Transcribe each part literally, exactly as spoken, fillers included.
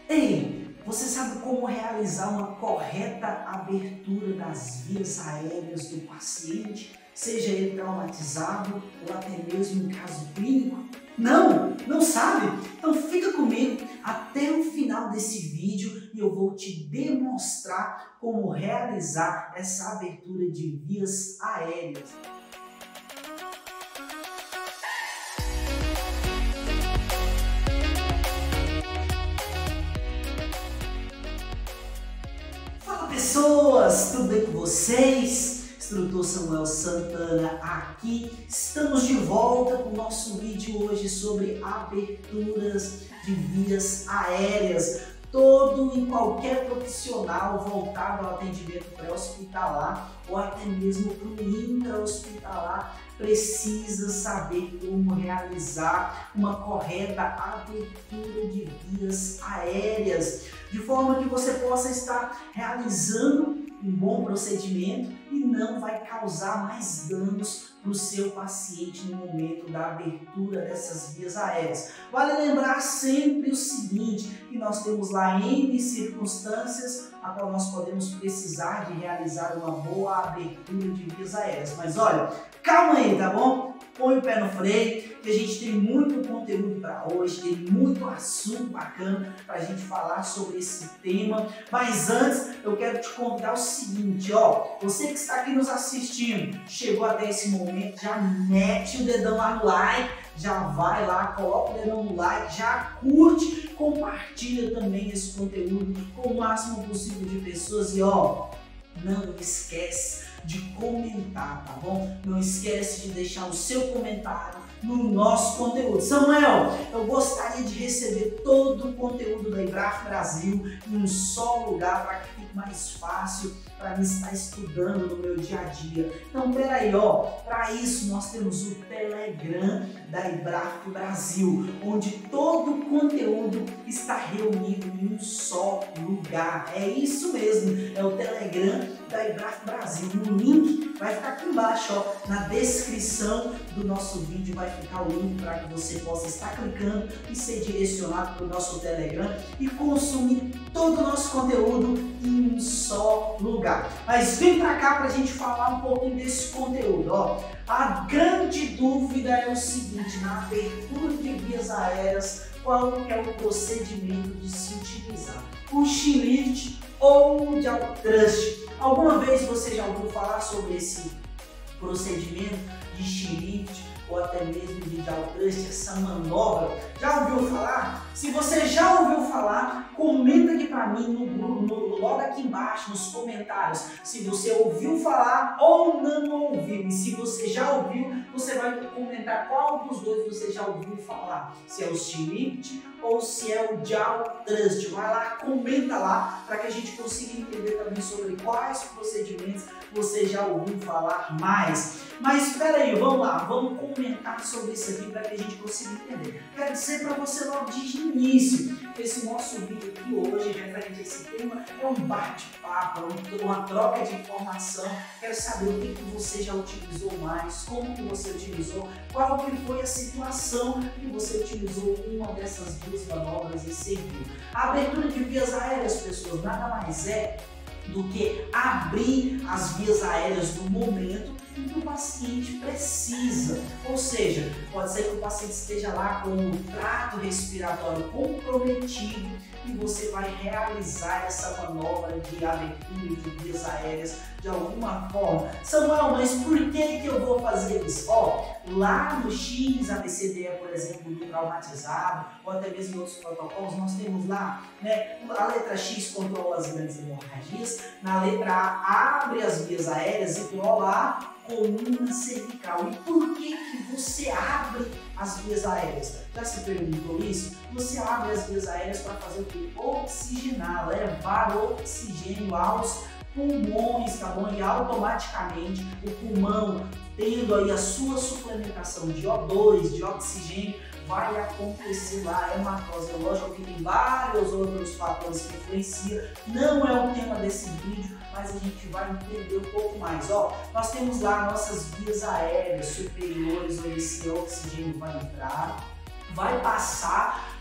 Ei, você sabe como realizar uma correta abertura das vias aéreas do paciente, seja ele traumatizado ou até mesmo em caso clínico? Não? Não sabe? Então fica comigo até o final desse vídeo e eu vou te demonstrar como realizar essa abertura de vias aéreas. Fala pessoas, tudo bem com vocês? Instrutor Samuel Santana aqui. Estamos de volta com o nosso vídeo hoje sobre aberturas de vias aéreas. Todo e qualquer profissional voltado ao atendimento pré-hospitalar ou até mesmo para o intra-hospitalar precisa saber como realizar uma correta abertura de vias aéreas, de forma que você possa estar realizando um bom procedimento e não vai causar mais danos para o seu paciente no momento da abertura dessas vias aéreas. Vale lembrar sempre o seguinte, que nós temos lá N circunstâncias a qual nós podemos precisar de realizar uma boa abertura de vias aéreas. Mas olha, calma aí, tá bom? Põe o pé no freio, que a gente tem muito conteúdo para hoje, tem muito assunto bacana para a gente falar sobre esse tema. Mas antes, eu quero te contar o seguinte, ó, você que está aqui nos assistindo, chegou até esse momento, já mete o dedão lá no like, já vai lá, coloca o dedão no like, já curte, compartilha também esse conteúdo com o máximo possível de pessoas e ó, não esquece de comentar, tá bom? Não esquece de deixar o seu comentário no nosso conteúdo. Samuel, eu gostaria de receber todo o conteúdo da Embraf Brasil em um só lugar para que fique mais fácil para mim estar estudando no meu dia a dia. Então, peraí, ó, para isso nós temos o Telegram da Embraf Brasil, onde todo o conteúdo está reunido em um só lugar. É isso mesmo, é o Telegram da Embraf Brasil. O link vai ficar aqui embaixo, ó, na descrição do nosso vídeo vai ficar o link para que você possa estar clicando e ser direcionado para o nosso Telegram e consumir todo o nosso conteúdo em um só lugar. Mas vem para cá para a gente falar um pouquinho desse conteúdo. Ó. A grande dúvida é o seguinte, na abertura de vias aéreas, qual é o procedimento de se utilizar? O chin lift ou o jaw thrust? Alguma vez você já ouviu falar sobre esse procedimento de chin lift ou até mesmo de jaw thrust, essa manobra? Já ouviu falar? Se você já ouviu falar, comenta aqui para mim no, no, logo aqui embaixo nos comentários se você ouviu falar ou não ouviu. E se você já ouviu, você vai comentar qual dos dois você já ouviu falar. Se é o chin lift ou se é o jaw thrust. Vai lá, comenta lá para que a gente consiga entender também sobre quais procedimentos você já ouviu falar mais. Mas espera aí, vamos lá, vamos comentar sobre isso aqui para que a gente consiga entender. Quero dizer para você logo de início, que esse nosso vídeo aqui hoje, referente a esse tema, é um bate-papo, é uma troca de informação. Quero saber o que, que você já utilizou mais, como que você utilizou, qual que foi a situação que você utilizou uma dessas duas manobras e seguiu. A abertura de vias aéreas, pessoas, nada mais é do que abrir as vias aéreas no momento em que o paciente precisa. Ou seja, pode ser que o paciente esteja lá com o trato respiratório comprometido e você vai realizar essa manobra de abertura de vias aéreas de alguma forma. Samuel, mas por que que eu vou fazer isso? Ó, lá no X A B C D E, por exemplo, do traumatizado, ou até mesmo em outros protocolos, nós temos lá, né, a letra X controla as grandes hemorragias, na letra A abre as vias aéreas e controla a coluna cervical. E por que que você abre as vias aéreas? Já se perguntou isso? Você abre as vias aéreas para fazer o quê? Oxigenar, levar oxigênio aos pulmões, tá bom? E automaticamente o pulmão, tendo aí a sua suplementação de O dois, de oxigênio, vai acontecer lá, é uma hematose. É lógico que tem vários outros fatores que influenciam, não é o tema desse vídeo, mas a gente vai entender um pouco mais. Ó, nós temos lá nossas vias aéreas superiores, onde esse oxigênio vai entrar, vai passar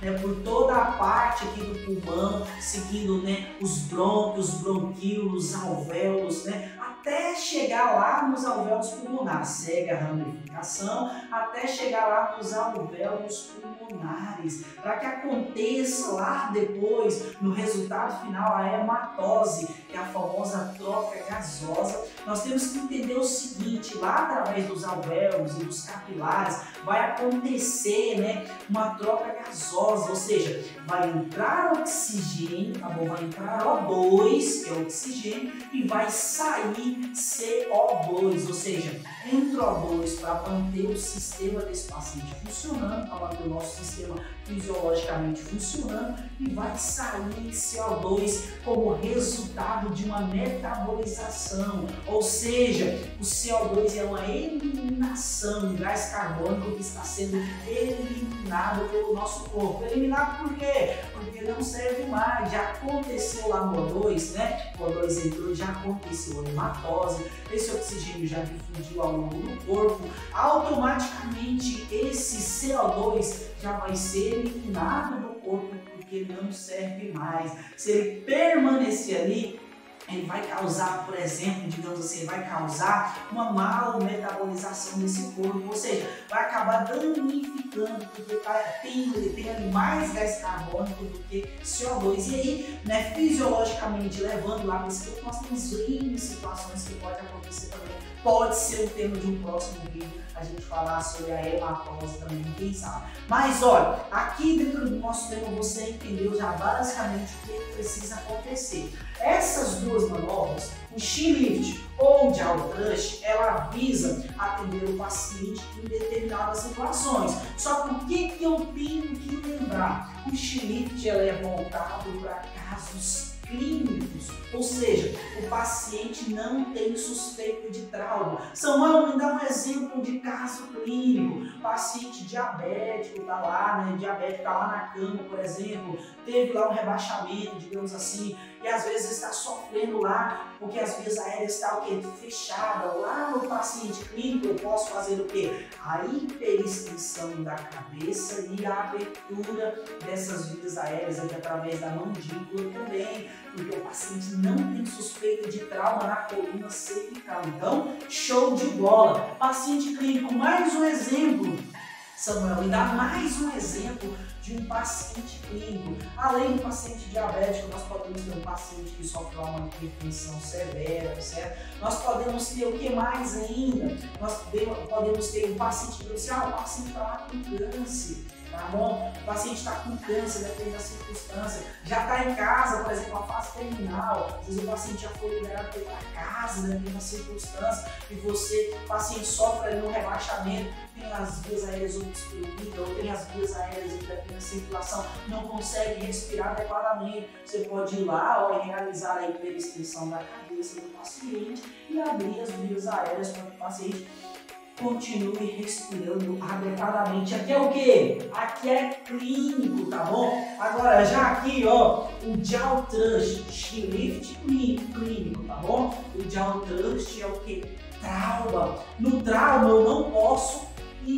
né, por toda a parte aqui do pulmão, seguindo, né, os brônquios, bronquíolos, alvéolos, né, até chegar lá nos alvéolos pulmonares, segue a ramificação, até chegar lá nos alvéolos pulmonares, para que aconteça lá depois, no resultado final, a hematose, que é a famosa troca gasosa. Nós temos que entender o seguinte, lá através dos alvéolos e dos capilares, vai acontecer, né, uma troca gasosa, ou seja, vai entrar oxigênio, tá bom? Vai entrar O dois, que é oxigênio, e vai sair C O dois, ou seja, entra O dois para manter o sistema desse paciente funcionando, para manter o nosso sistema fisiologicamente funcionando, e vai sair C O dois como resultado de uma metabolização, ou seja, o C O dois é uma eliminação de gás carbônico que está sendo eliminado pelo nosso corpo. Eliminado por quê? Porque não serve mais, já aconteceu lá no O dois, né? O O dois entrou, já aconteceu a hematose, esse oxigênio já difundiu ao longo do corpo, automaticamente esse C O dois já vai ser eliminado do corpo porque não serve mais. Se ele permanecer ali, ele vai causar, por exemplo, digamos assim, vai causar uma mal metabolização desse corpo, ou seja, vai acabar danificando, porque tem, ele tem ali mais gás carbônico do que C O dois. E aí, né, fisiologicamente, levando lá para esse corpo, nós temos N situações que pode acontecer também. Pode ser o tema de um próximo vídeo, a gente falar sobre a hematose também, quem sabe. Mas olha, aqui dentro do nosso tema você entendeu já basicamente o que precisa acontecer. Essas duas manobras, o chin lift ou o jaw thrust, ela visa atender o paciente em determinadas situações. Só que o que, que eu tenho que lembrar? O chin lift ela é voltado para casos clínicos, ou seja, o paciente não tem suspeita de trauma. Samuel, me dá um exemplo de caso clínico. Paciente diabético está lá, né? Diabético está lá na cama, por exemplo, teve lá um rebaixamento, digamos assim, e às vezes está sofrendo lá porque as vias aéreas estão o quê? Fechadas. Lá no paciente clínico eu posso fazer o quê? A hiperextensão da cabeça e a abertura dessas vias aéreas aqui através da mandíbula também, porque o paciente não tem suspeita de trauma na coluna cervical. Então, show de bola! Paciente clínico, mais um exemplo. Samuel, me dá mais um exemplo de um paciente clínico. Além do paciente diabético, nós podemos ter um paciente que sofre uma hipertensão severa, certo? Nós podemos ter o que mais ainda? Nós podemos ter um paciente que diz, ah, o paciente está lá com câncer. Tá bom? O paciente está com câncer, depende da circunstância, já está em casa, por exemplo, a fase terminal, às vezes o paciente já foi liberado para casa, depende da circunstância, e você, o paciente sofre ali um rebaixamento, tem as vias aéreas obstruídas, ou tem as vias aéreas que depende da circulação, não consegue respirar adequadamente, você pode ir lá ó, e realizar a hiperextensão da cabeça do paciente e abrir as vias aéreas para que o paciente continue respirando adequadamente. Aqui é o que? Aqui é clínico, tá bom? Agora, já aqui, ó, o jaw thrust, chin lift clínico, tá bom? O jaw thrust é o que? Trauma. No trauma, eu não posso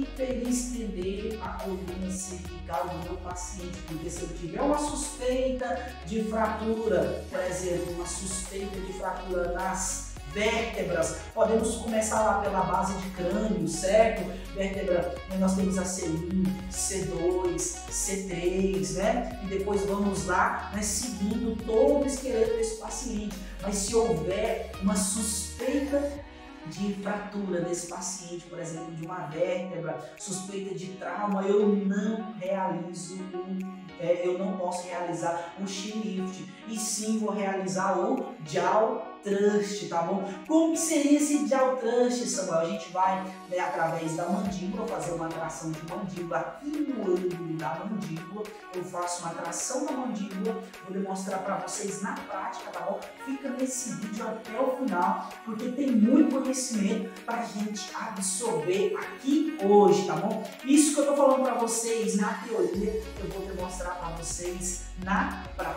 hiperestender a coluna cervical do meu paciente, porque se eu tiver uma suspeita de fratura, por exemplo, uma suspeita de fratura nas vértebras, podemos começar lá pela base de crânio, certo? Vértebra, nós temos a C um, C dois, C três, né? E depois vamos lá, né, seguindo todo o esqueleto desse paciente. Mas se houver uma suspeita de fratura desse paciente, por exemplo, de uma vértebra, suspeita de trauma, eu não realizo um, é, eu não posso realizar um chin lift, e sim vou realizar o jaw thrust, tá bom? Como que seria esse jaw thrust, Samuel? A gente vai, né, através da mandíbula, fazer uma tração de mandíbula aqui no ângulo da mandíbula. Eu faço uma tração da mandíbula, vou demonstrar para vocês na prática, tá bom? Fica nesse vídeo até o final, porque tem muito conhecimento para a gente absorver aqui hoje, tá bom? Isso que eu tô falando para vocês na teoria, eu vou demonstrar para vocês na prática.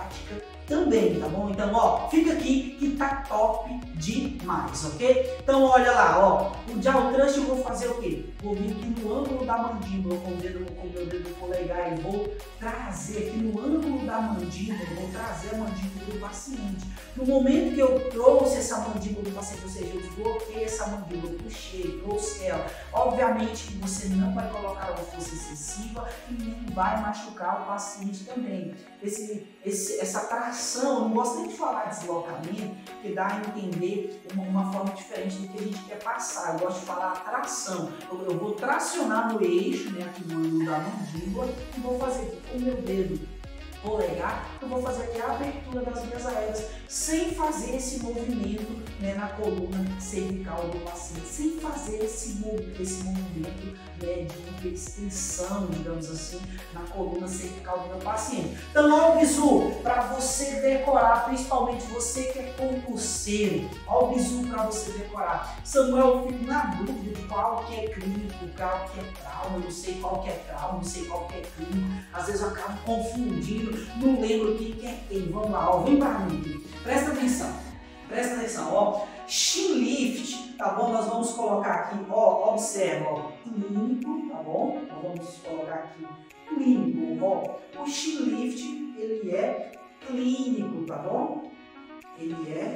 prática também, tá bom? Então, ó, fica aqui que tá top demais, ok? Então, olha lá, ó, o jaw thrust eu vou fazer o quê? Vou vir aqui no ângulo da mandíbula com o dedo, com o meu dedo polegar e vou trazer aqui no ângulo da mandíbula, vou trazer a mandíbula do paciente. No momento que eu trouxe essa mandíbula do paciente, ou seja, eu desbloqueei essa mandíbula, puxei, trouxe ela, obviamente que você não vai colocar uma força excessiva e nem vai machucar o paciente também. Esse, esse, essa tração, eu não gosto nem de falar deslocamento, porque dá a entender uma, uma forma diferente do que a gente quer passar. Eu gosto de falar tração. Eu, eu vou tracionar no eixo, né, aqui no ângulo da mandíbula, e vou fazer aqui com o meu dedo polegar, eu vou fazer aqui a abertura das vias aéreas, sem fazer esse movimento, né, na coluna cervical do paciente, sem fazer esse, esse movimento, né, de extensão, digamos assim, na coluna cervical do meu paciente. Então, olha o bizu para você decorar, principalmente você que é concurseiro, olha o bizu para você decorar. Samuel, eu fico na dúvida de qual que é clínico, qual que é trauma, eu não sei qual que é trauma, não sei qual que é clínico, às vezes eu acabo confundindo, não lembro quem que é quem. Vamos lá, ó, vem para mim, presta atenção, presta atenção, ó, chin lift, tá bom? Nós vamos colocar aqui, ó, observa, ó, clínico, tá bom? Nós vamos colocar aqui clínico, ó, o chin lift, ele é clínico, tá bom? Ele é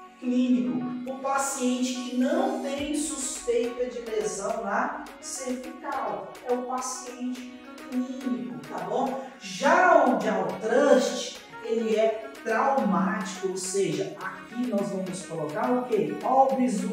clínico, o paciente que não tem suspeita de lesão na cervical, é o paciente clínico, tá bom? Já o jaw thrust, ele é traumático, ou seja, aqui nós vamos colocar o quê? Ó o bizu,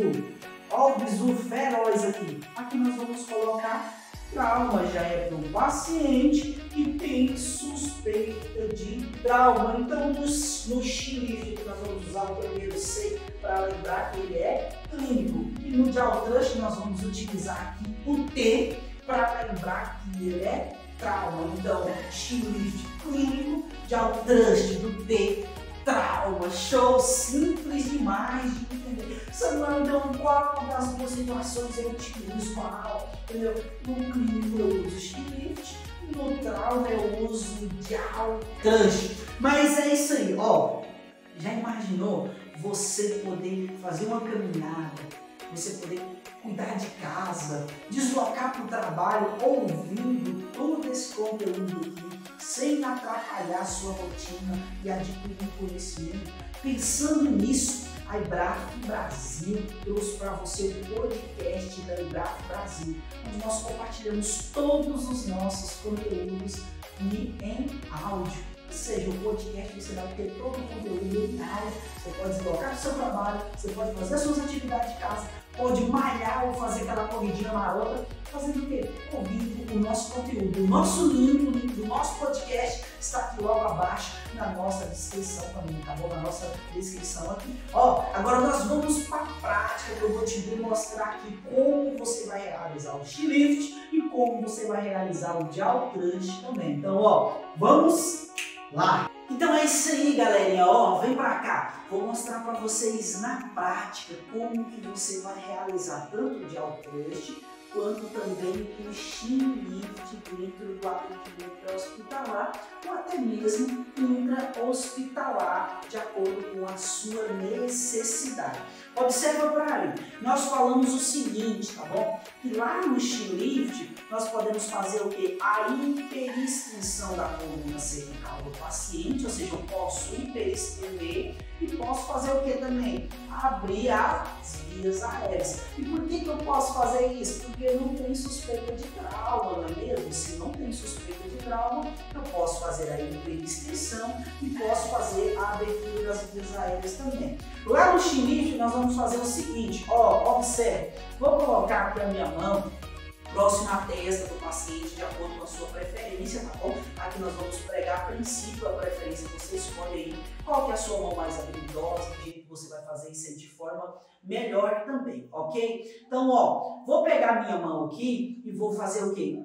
ó o bizu feroz aqui. Aqui nós vamos colocar trauma, já é para um paciente que tem suspeita de trauma. Então, no, no chin lift que nós vamos usar o primeiro C para lembrar que ele é clínico. E no jaw thrust nós vamos utilizar aqui o T para lembrar que ele é trauma. Então, chin lift clínico, jaw thrust do T, trauma. Show, simples demais de entender. Samuel, então, qual das duas situações eu utilizo qual? Entendeu? No clínico eu uso chin lift, no trauma eu uso jaw thrust. Mas é isso aí, ó. Já imaginou você poder fazer uma caminhada, você poder cuidar de casa, deslocar para o trabalho, ouvindo todo esse conteúdo aqui, sem atrapalhar a sua rotina e adquirir conhecimento? Pensando nisso, a Embraf Brasil trouxe para você o podcast da Embraf Brasil, onde nós compartilhamos todos os nossos conteúdos e em áudio. Ou seja, o podcast você vai ter todo o conteúdo em áudio, você pode deslocar para o seu trabalho, você pode fazer as suas atividades de casa, pode malhar ou fazer aquela corridinha marota, fazendo o quê? Ouvindo o nosso conteúdo. O nosso link, o link do nosso podcast está aqui logo abaixo na nossa descrição também, tá bom? Na nossa descrição aqui. Ó, agora nós vamos para a prática, que eu vou te demonstrar aqui como você vai realizar o chin lift e como você vai realizar o jaw thrust também. Então, ó, vamos lá! Então é isso aí, galerinha, ó, vem pra cá. Vou mostrar para vocês na prática como que você vai realizar tanto o jaw thrust quanto também o chin lift dentro do atendimento pré-hospitalar ou até mesmo intra-hospitalar, de acordo com a sua necessidade. Observa para mim, nós falamos o seguinte, tá bom? Que lá no chin lift nós podemos fazer o que? A hiperextensão da coluna cervical do paciente, ou seja, eu posso hiperestender e posso fazer o que também? Abrir as vias aéreas. E por que que eu posso fazer isso? Porque eu não tenho suspeita de trauma, não é mesmo? Se não tem suspeita de trauma, eu posso fazer a hiperextensão e posso fazer a abertura das vias aéreas também. Lá no chin lift nós vamos fazer o seguinte, ó, observe, vou colocar aqui a minha mão próximo à testa do paciente, de acordo com a sua preferência, tá bom? Aqui nós vamos pregar a princípio, a preferência, você escolhe aí qual que é a sua mão mais habilidosa, do jeito que você vai fazer isso aí de forma melhor também, ok? Então, ó, vou pegar minha mão aqui e vou fazer o quê?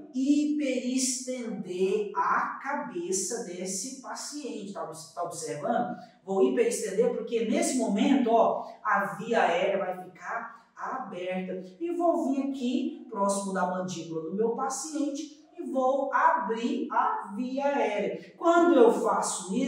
Hiperestender a cabeça desse paciente, tá, tá observando? Vou hiperestender porque nesse momento, ó, a via aérea vai ficar aberta e vou vir aqui próximo da mandíbula do meu paciente e vou abrir a via aérea. Quando eu faço isso,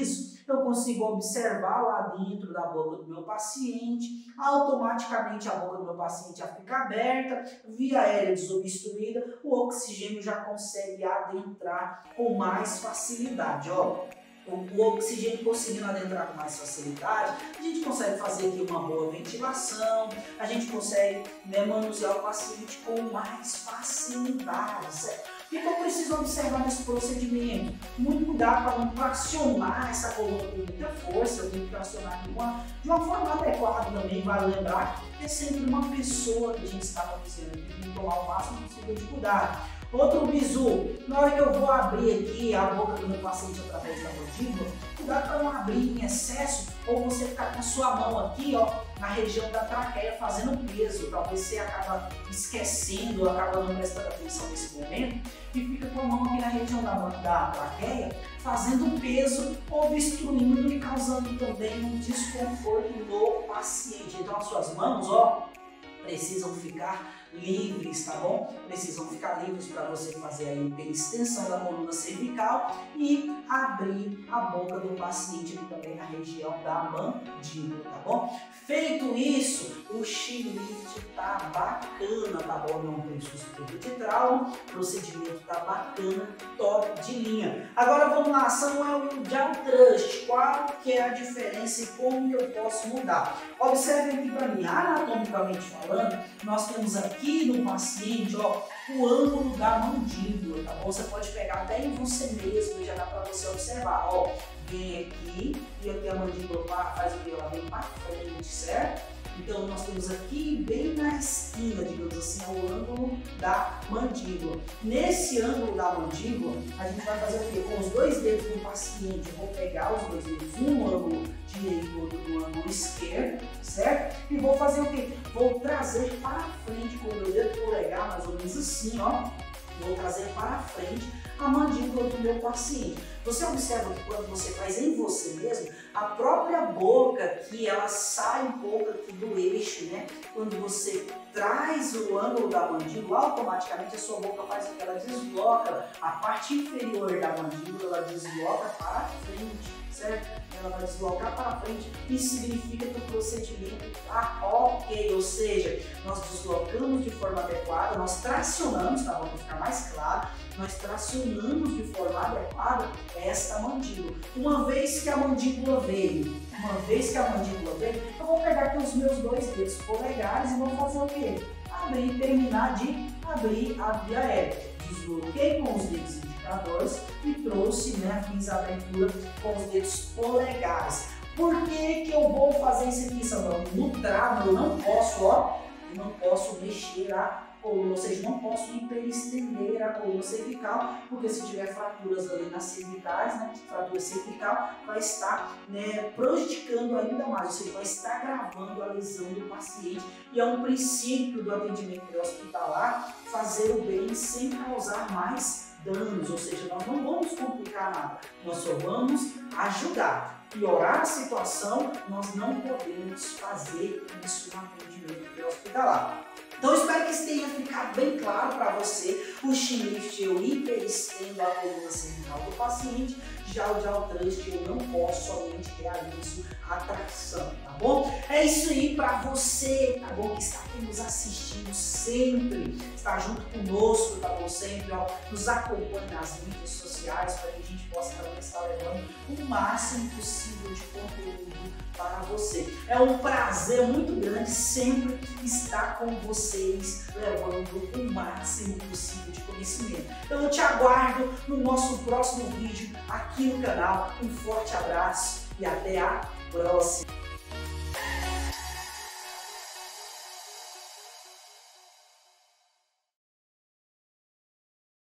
eu consigo observar lá dentro da boca do meu paciente, automaticamente a boca do meu paciente já fica aberta, via aérea desobstruída, o oxigênio já consegue adentrar com mais facilidade, ó. O oxigênio conseguindo adentrar com mais facilidade, a gente consegue fazer aqui uma boa ventilação, a gente consegue, né, manusear o paciente com mais facilidade, certo? O que eu preciso observar nesse procedimento? Muito cuidado para não tracionar essa coluna com muita força, eu tenho que tracionar de uma, de uma forma adequada também, vale lembrar que é sempre uma pessoa que a gente está fazendo, tem que tomar o máximo possível de cuidado. Outro bizu, na hora que eu vou abrir aqui a boca do meu paciente através da mandíbula, cuidado para não abrir em excesso ou você ficar com a sua mão aqui, ó, na região da traqueia fazendo peso. Talvez você acaba esquecendo, acaba não prestando atenção nesse momento e fica com a mão aqui na região da, da traqueia fazendo peso, obstruindo e causando também um desconforto no paciente. Então as suas mãos, ó, precisam ficar livres, tá bom? Precisam ficar livres para você fazer a hiperextensão da coluna cervical e abrir a boca do paciente aqui também na região da mandíbula, tá bom? Feito isso, o chin lift tá bacana, tá bom? Não tem suspeita de trauma, o procedimento tá bacana, top de linha. Agora vamos lá, Samuel e o Jaw Thrust, qual que é a diferença e como que eu posso mudar? Observe aqui para mim, anatomicamente falando, nós temos aqui Aqui no paciente, ó, o ângulo da mandíbula, tá bom? Você pode pegar até em você mesmo e já dá para você observar, ó. Vem aqui e aqui a mandíbula faz o que? Ela vem para frente, certo? Então nós temos aqui bem na esquina, digamos assim, o ângulo da mandíbula. Nesse ângulo da mandíbula, a gente vai fazer o quê? Com os dois dedos do paciente, eu vou pegar os dois dedos, um no ângulo direito e outro no ângulo esquerdo, certo? E vou fazer o quê? Vou trazer para frente com o meu dedo polegar, mais ou menos assim, ó. Vou trazer para frente a mandíbula do meu paciente. Você observa que quando você faz em você mesmo, a própria boca aqui, ela sai um pouco aqui do eixo, né? Quando você traz o ângulo da mandíbula, automaticamente a sua boca faz o que? Ela desloca a parte inferior da mandíbula, ela desloca para frente, certo? Ela vai deslocar para frente, isso significa que o procedimento está ok, ou seja, nós deslocamos de forma adequada, nós tracionamos, tá bom? Para ficar mais claro, nós tracionamos de forma adequada esta mandíbula. Uma vez que a mandíbula veio, uma vez que a mandíbula veio, eu vou pegar aqui os meus dois dedos polegares e vou fazer o quê? Abrir, terminar de abrir a via aérea. Desloquei com os dedos indicadores e trouxe, né, fiz a abertura com os dedos polegares. Por que que eu vou fazer isso aqui, Samuel? No travo eu não posso, ó, eu não posso mexer a coluna, ou seja, não posso hiperestender a coluna cervical, porque se tiver fraturas ali nas cervicais, né, fratura cervical, vai estar, né, prejudicando ainda mais, ou seja, vai estar agravando a lesão do paciente. E é um princípio do atendimento hospitalar fazer o bem sem causar mais danos, ou seja, nós não vamos complicar nada, nós só vamos ajudar. Piorar a situação, nós não podemos fazer isso no atendimento hospitalar. Então, espero que isso tenha ficado bem claro para você. O chin lift eu hiperestendo a coluna cervical do paciente, já o Jaw Thrust eu não posso, somente realizo a tração, tá bom? É isso aí para você, tá bom? Que está aqui nos assistindo sempre, está junto conosco, tá bom? Sempre, ó, nos acompanhe nas mídias sociais para que a gente possa também estar levando o máximo possível de conteúdo para você. É um prazer muito grande sempre estar com vocês, levando o máximo possível de conhecimento. Então eu te aguardo no nosso próximo vídeo aqui no canal. Um forte abraço e até a próxima!